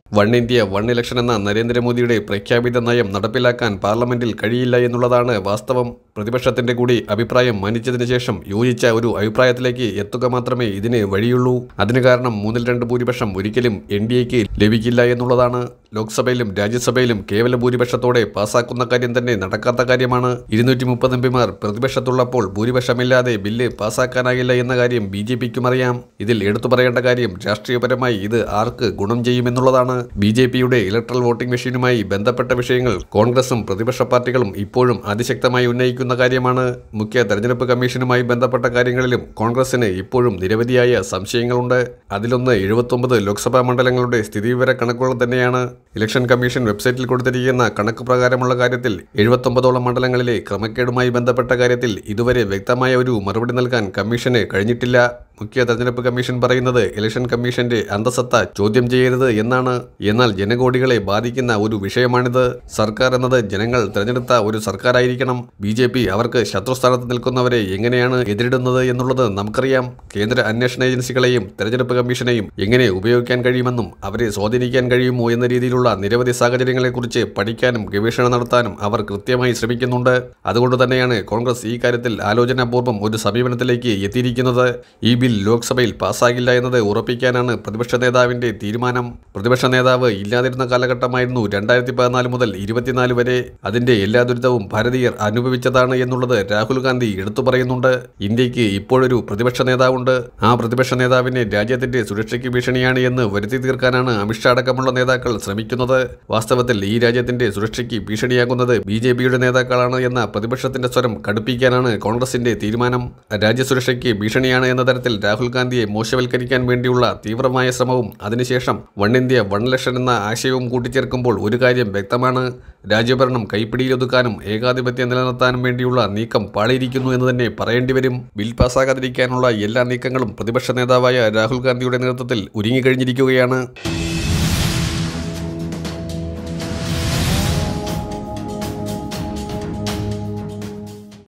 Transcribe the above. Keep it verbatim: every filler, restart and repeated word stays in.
One India one election എന്ന നരേന്ദ്രമോദിയുടെ പ്രഖ്യാപിത നയം നടപ്പിലാക്കാൻ പാർലമെന്റിൽ കഴിയില്ല എന്നുള്ളതാണ് വാസ്തവം. പ്രതിപക്ഷത്തിന്റെ കൂടി അഭിപ്രായം മാനിച്ചതിന് ശേഷം യോജിച്ച ഒരു അഭിപ്രായത്തിലേക്ക് എത്തുക മാത്രമേ ഇതിന് വഴിയുള്ളൂ. അതിന് കാരണം മൂന്നിൽ രണ്ട് ഭൂരിപക്ഷം ഒരിക്കലും എൻ ഡി എക്ക് ലഭിക്കില്ല എന്നുള്ളതാണ്. ലോക്സഭയിലും രാജ്യസഭയിലും കേവല ഭൂരിപക്ഷത്തോടെ പാസാക്കുന്ന കാര്യം തന്നെ നടക്കാത്ത കാര്യമാണ്. ഇരുന്നൂറ്റി മുപ്പത് എം പിമാർ പ്രതിപക്ഷത്തുള്ളപ്പോൾ ഭൂരിപക്ഷമില്ലാതെ ബില്ല് പാസാക്കാനാകില്ല എന്ന കാര്യം ബി ജെ പിക്കും അറിയാം. ഇതിൽ എടുത്തു പറയേണ്ട കാര്യം രാഷ്ട്രീയപരമായി ഇത് ആർക്ക് ഗുണം ചെയ്യുമെന്നുള്ളതാണ്. ബി ജെ പിയുടെ ഇലക്ട്രൽ വോട്ടിംഗ് മെഷീനുമായി ബന്ധപ്പെട്ട വിഷയങ്ങൾ കോൺഗ്രസും പ്രതിപക്ഷ പാർട്ടികളും ഇപ്പോഴും അതിശക്തമായി ഉന്നയിക്കുന്ന കാര്യമാണ്. മുഖ്യ തെരഞ്ഞെടുപ്പ് കമ്മീഷനുമായി ബന്ധപ്പെട്ട കാര്യങ്ങളിലും കോൺഗ്രസിന് ഇപ്പോഴും നിരവധിയായ സംശയങ്ങളുണ്ട്. അതിലൊന്ന് എഴുപത്തൊമ്പത് ലോക്സഭാ മണ്ഡലങ്ങളുടെ സ്ഥിതിവിവര കണക്കുകൾ തന്നെയാണ്. ഇലക്ഷൻ കമ്മീഷൻ വെബ്സൈറ്റിൽ കൊടുത്തിരിക്കുന്ന കണക്ക് പ്രകാരമുള്ള കാര്യത്തിൽ എഴുപത്തൊമ്പതോളം മണ്ഡലങ്ങളിലെ ക്രമക്കേടുമായി ബന്ധപ്പെട്ട കാര്യത്തിൽ ഇതുവരെ വ്യക്തമായ ഒരു മറുപടി നൽകാൻ കമ്മീഷന് കഴിഞ്ഞിട്ടില്ല. മുഖ്യ തെരഞ്ഞെടുപ്പ് കമ്മീഷൻ പറയുന്നത് ഇലക്ഷൻ കമ്മീഷന്റെ അന്തസത്ത ചോദ്യം ചെയ്യരുത് എന്നാണ്. എന്നാൽ ജനകോടികളെ ബാധിക്കുന്ന ഒരു വിഷയമാണിത്. സർക്കാർ എന്നത് ജനങ്ങൾ തെരഞ്ഞെടുത്ത ഒരു സർക്കാരായിരിക്കണം. ബി ജെ പി അവർക്ക് ശത്രുസ്ഥാനത്ത് നിൽക്കുന്നവരെ എങ്ങനെയാണ് എതിരിടുന്നത് എന്നുള്ളത് നമുക്കറിയാം. കേന്ദ്ര അന്വേഷണ ഏജൻസികളെയും തെരഞ്ഞെടുപ്പ് കമ്മീഷനെയും എങ്ങനെ ഉപയോഗിക്കാൻ കഴിയുമെന്നും അവരെ സ്വാധീനിക്കാൻ കഴിയുമോ എന്ന രീതിയിലുള്ള നിരവധി സാഹചര്യങ്ങളെക്കുറിച്ച് പഠിക്കാനും ഗവേഷണം നടത്താനും അവർ കൃത്യമായി ശ്രമിക്കുന്നുണ്ട്. അതുകൊണ്ട് തന്നെയാണ് കോൺഗ്രസ് ഈ കാര്യത്തിൽ ആലോചനാപൂർവ്വം ഒരു സമീപനത്തിലേക്ക് എത്തിയിരിക്കുന്നത്. ഈ ബിൽ ലോക്സഭയിൽ പാസ്സാകില്ല എന്നത് ഉറപ്പിക്കാനാണ് പ്രതിപക്ഷ നേതാവിന്റെ തീരുമാനം. പ്രതിപക്ഷ നേതാവ് ഇല്ലാതിരുന്ന കാലഘട്ടമായിരുന്നു രണ്ടായിരത്തി പതിനാല് മുതൽ ഇരുപത്തിനാല് വരെ. അതിന്റെ എല്ലാ ദുരിതവും ഭാരതീയർ അനുഭവിച്ചതാണ് എന്നുള്ളത് രാഹുൽ ഗാന്ധി എടുത്തു പറയുന്നുണ്ട്. ഇന്ത്യക്ക് ഇപ്പോഴൊരു പ്രതിപക്ഷ നേതാവുണ്ട്. ആ പ്രതിപക്ഷ നേതാവിനെ രാജ്യത്തിന്റെ സുരക്ഷയ്ക്ക് ഭീഷണിയാണ് എന്ന് വരുത്തി തീർക്കാനാണ് അമിത്ഷാ അടക്കമുള്ള നേതാക്കൾ ശ്രമിക്കുന്നത്. വാസ്തവത്തിൽ ഈ രാജ്യത്തിന്റെ സുരക്ഷയ്ക്ക് ഭീഷണിയാകുന്നത് ബി ജെ പിയുടെ നേതാക്കളാണ് എന്ന പ്രതിപക്ഷത്തിന്റെ സ്വരം കടുപ്പിക്കാനാണ് കോൺഗ്രസിന്റെ തീരുമാനം. രാജ്യസുരക്ഷയ്ക്ക് ഭീഷണിയാണ് എന്ന തരത്തിൽ രാഹുൽ ഗാന്ധിയെ മോശവൽക്കരിക്കാൻ വേണ്ടിയുള്ള തീവ്രമായ ശ്രമവും അതിനുശേഷം വൺ ഇന്ത്യ വൺ ഇലക്ഷൻ എന്ന ആശയവും കൂട്ടിച്ചേർക്കുമ്പോൾ ഒരു കാര്യം വ്യക്തമാണ്. രാജ്യഭരണം കൈപ്പിടിയിലൊതുക്കാനും ഏകാധിപത്യം നിലനിർത്താനും വേണ്ടിയുള്ള നീക്കം പാളിയിരിക്കുന്നു എന്ന് തന്നെ പറയേണ്ടി വരും. ബിൽ പാസ്സാകാതിരിക്കാനുള്ള എല്ലാ നീക്കങ്ങളും പ്രതിപക്ഷ നേതാവായ രാഹുൽ ഗാന്ധിയുടെ നേതൃത്വത്തിൽ ഒരുങ്ങിക്കഴിഞ്ഞിരിക്കുകയാണ്.